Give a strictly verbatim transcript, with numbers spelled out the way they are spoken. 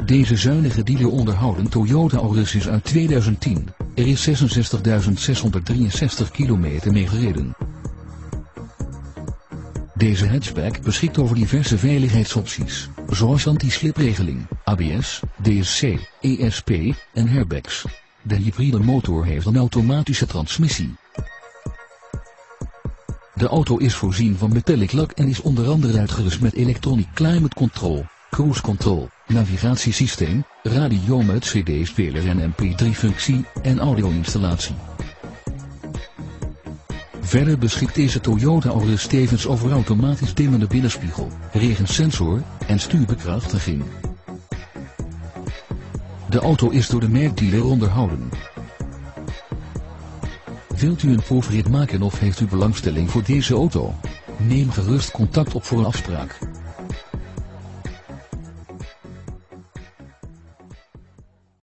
Deze zuinige dealer onderhouden Toyota Auris is uit tweeduizend tien. Er is zesenzestigduizend zeshonderddrieënzestig kilometer mee gereden. Deze hatchback beschikt over diverse veiligheidsopties, zoals anti-slipregeling, A B S, D S C, E S P en airbags. De hybride motor heeft een automatische transmissie. De auto is voorzien van metallic lak en is onder andere uitgerust met electronic climate control, cruise control, navigatiesysteem, radio met C D-speler en M P drie functie en audio-installatie. Verder beschikt deze Toyota Auris tevens over automatisch dimmende binnenspiegel, regensensor en stuurbekrachtiging. De auto is door de merkdealer onderhouden. Wilt u een proefrit maken of heeft u belangstelling voor deze auto? Neem gerust contact op voor een afspraak.